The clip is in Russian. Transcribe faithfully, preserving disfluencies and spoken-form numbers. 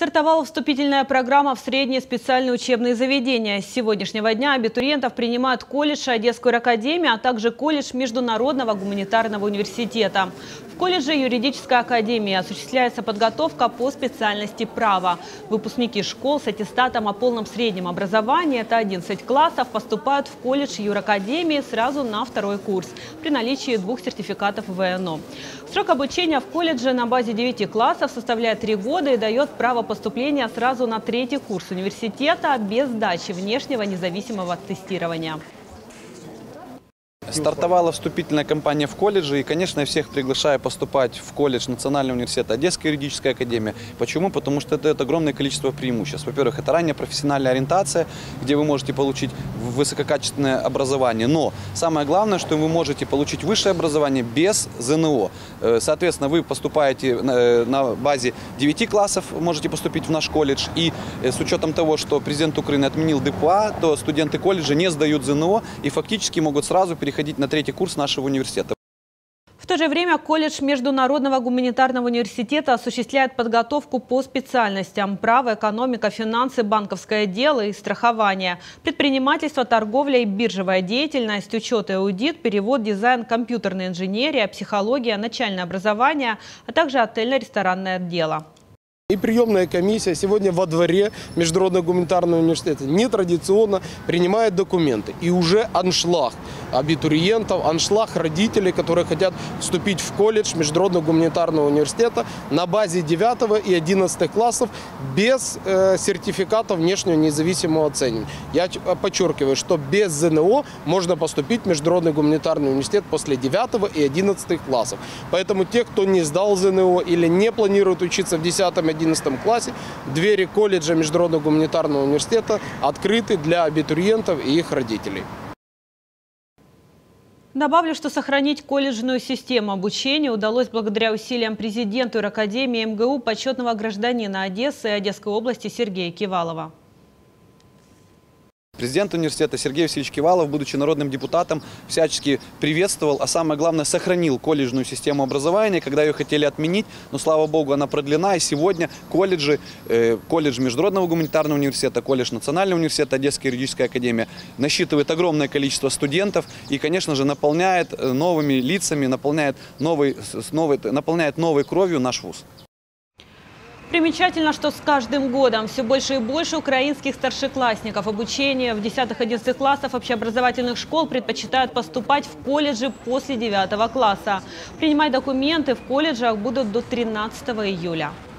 Стартовала вступительная программа в средние специальные учебные заведения. С сегодняшнего дня абитуриентов принимают колледж Одесскую академию, а также колледж Международного гуманитарного университета. В колледже юридической академии осуществляется подготовка по специальности права. Выпускники школ с аттестатом о полном среднем образовании, это одиннадцать классов, поступают в колледж юракадемии сразу на второй курс при наличии двух сертификатов ВНО. Срок обучения в колледже на базе девяти классов составляет три года и дает право поступления сразу на третий курс университета без сдачи внешнего независимого тестирования. Стартовала вступительная кампания в колледже, и, конечно, я всех приглашаю поступать в колледж Национального университета Одесская юридическая академия. Почему? Потому что это дает огромное количество преимуществ. Во-первых, это ранняя профессиональная ориентация, где вы можете получить высококачественное образование. Но самое главное, что вы можете получить высшее образование без ЗНО. Соответственно, вы поступаете на базе девяти классов, можете поступить в наш колледж. И с учетом того, что президент Украины отменил ДПА, то студенты колледжа не сдают ЗНО и фактически могут сразу переходить на третий курс нашего университета. В то же время колледж Международного гуманитарного университета осуществляет подготовку по специальностям право, экономика, финансы, банковское дело и страхование, предпринимательство, торговля и биржевая деятельность, учет и аудит, перевод, дизайн, компьютерная инженерия, психология, начальное образование, а также отельно-ресторанное дело. И приемная комиссия сегодня во дворе Международного гуманитарного университета нетрадиционно принимает документы. И уже аншлаг абитуриентов, аншлаг родителей, которые хотят вступить в колледж Международного гуманитарного университета на базе девятого и одиннадцатого классов без э, сертификата внешнего независимого оценивания. Я подчеркиваю, что без ЗНО можно поступить в Международный гуманитарный университет после девятого и одиннадцатого классов. Поэтому те, кто не сдал ЗНО или не планирует учиться в десятом и одиннадцатом классе, двери колледжа Международного гуманитарного университета открыты для абитуриентов и их родителей. Добавлю, что сохранить колледжную систему обучения удалось благодаря усилиям президента юракадемии МГУ почетного гражданина Одессы и Одесской области Сергея Кивалова. Президент университета Сергей Васильевич Кивалов, будучи народным депутатом, всячески приветствовал, а самое главное, сохранил колледжную систему образования, когда ее хотели отменить, но, слава богу, она продлена, и сегодня колледжи, э, колледж Международного гуманитарного университета, колледж Национального университета, Одесская юридическая академия насчитывает огромное количество студентов и, конечно же, наполняет новыми лицами, наполняет новой, новой, наполняет новой кровью наш вуз. Примечательно, что с каждым годом все больше и больше украинских старшеклассников обучения в десятых-одиннадцатых классах общеобразовательных школ предпочитают поступать в колледжи после девятого класса. Принимать документы в колледжах будут до тринадцатого июля.